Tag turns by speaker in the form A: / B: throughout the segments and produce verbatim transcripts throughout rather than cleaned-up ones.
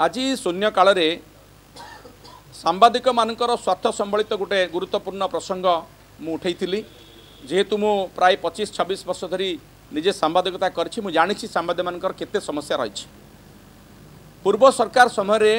A: आज शून्य काल सांबादिक मानकर स्वार्थ संबलित गोटे गुरुत्वपूर्ण प्रसंग मु उठेली जेहेतु मु प्राय पच्चीस छब्बीस वर्ष धरी निजे सांबादिकता करछि मु जानिछि सांबादिक मानकर केते समस्या रही। पूर्व सरकार समय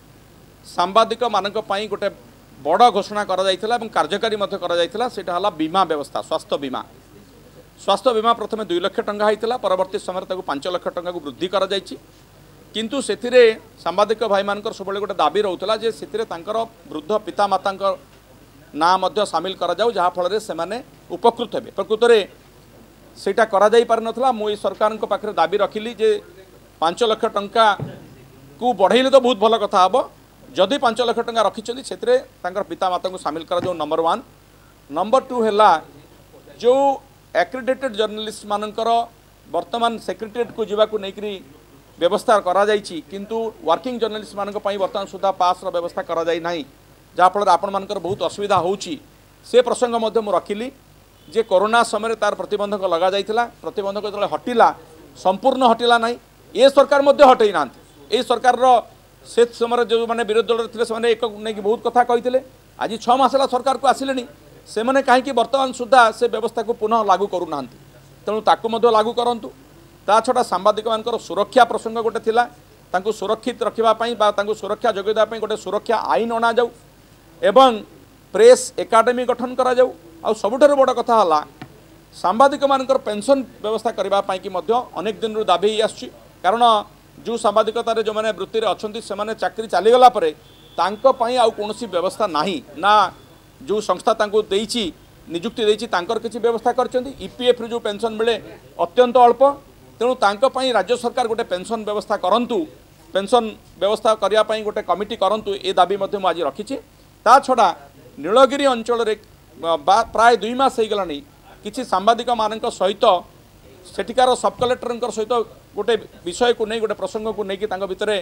A: सांबादिक मानक पई गोटे बड़ घोषणा करा जायतिला एवं कार्यकारी मध्य करा जायतिला सेटा हला बीमा व्यवस्था स्वास्थ्य बीमा स्वास्थ्य बीमा प्रथमे दुई लाख टंका होइतिला परवर्ती समय ताकू पांच लाख टंका को वृद्धि करा जायछि किंतु सेथिरे सांबादिक भाई मानकर सब गोटे दाबी रहउतला जे सेथिरे तांकर वृद्ध पिता मातांकर ना मध्य शामिल करा जाऊ जहा फल रे सेमाने उपकृत हेबे। प्रकृत रे सेटा करा जाई पार नथला मु सरकार को पाखरे दाबी रखिली जे पांच लाख टंका को बढ़ाइले तो बहुत भल कथा हबो जदि पांच लाख टंका रखिछन्ती सेथिरे तांकर पिता माता को शामिल करा जाऊ नंबर वन। नंबर टू हैला जो एक्रेडिटेड जर्नलिस्ट मानकर वर्तमान सेक्रेटेरिएट को जीवा को नेकरी व्यवस्था करा जायछि किंतु वर्किंग जर्नलिस्ट मानक पई वर्तमान सुधा पास रो व्यवस्था करा जाय नाही जहा फल आपण मानकर बहुत असुविधा होउछि से प्रसंग मध्य मु रखिली जे कोरोना समय तार प्रतिबंधक लगा जायतिला प्रतिबंधक जले हटिला संपूर्ण हटिला नाही ए सरकार मध्य हटै नांती ए सरकार रो से समय जो माने विरोधी दल थिले से एक नै कि बहुत कथा कहिथिले आज छह मासला सरकार को आसिलेनी से माने काहे कि वर्तमान सुधा से व्यवस्था को पुनः लागू करू नांती तेणु ताकू मध्य लागू करंतु। ता छड़ा सांबादिक मानकर सुरक्षा प्रसंग गोटे थिला तांको सुरक्षित रखिबा पई बा तांको सुरक्षा जोगेदा पई गोटे सुरक्षा आईन अना जाऊ एवं प्रेस एकाडेमी गठन करा जाऊ आ सबुठारु बड़ कथा हला सांबादिक मानकर पेंशन व्यवस्था करबा पई कि मध्य अनेक दिन रु दाबी आछि कारण जो सांबादिकता रे जो माने वृत्ति रे अछंती से माने चाकरी चली गला परे तांको पई आ कोनोसी व्यवस्था नाही ना जो संस्था तांको देइछि नियुक्ति देइछि तांकर किछि व्यवस्था करचंती ईपीएफ रे जो पेंशन मिले अत्यंत अल्प तेणु तांको पई राज्य सरकार गोटे पेंशन व्यवस्था करंतु पेंशन व्यवस्था करिया पई गोटे कमिटी करंतु ए दाबी मध्य मु आज रखिछि। ता छड़ा नीलगिरी अंचल रे प्राय दुई मास हो गलानी किछि सांबादिक मानक सहित सेठिकार सब कलेक्टर सहित गोटे विषय को नहीं गोटे प्रसंग को लेकिन तांको भितरे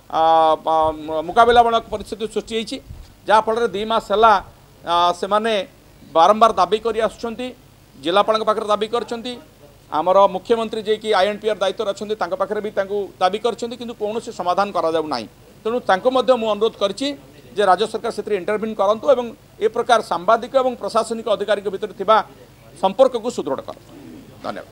A: मुकाबलामूलक परिस्थिति सृष्टि होइछि जहा फल दुई मास है से माने बारंबार दाबी करी आसुछंती जिलापाल पाखरे दाबी करछंती आमर मुख्यमंत्री जे कि आईएनपीआर दायित्व अच्छे पाखे भी दाबी करछंती किंतु कौनसी समाधान करा जाऊ नाही तेणु तांको मध्य मु अनुरोध करछि जे राज्य सरकार से इंटरव्यू करंतु एवं ए प्रकार सांबादिक एवं प्रशासनिक अधिकारी भितर थिबा संपर्क को सुदृढ़ कर। धन्यवाद।